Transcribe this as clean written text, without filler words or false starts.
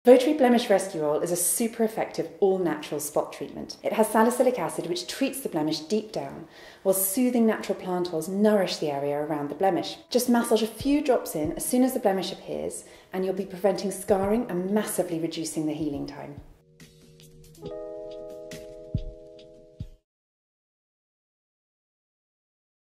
VOTARY Blemish Rescue Oil is a super effective all-natural spot treatment. It has salicylic acid which treats the blemish deep down, while soothing natural plant oils nourish the area around the blemish. Just massage a few drops in as soon as the blemish appears, and you'll be preventing scarring and massively reducing the healing time.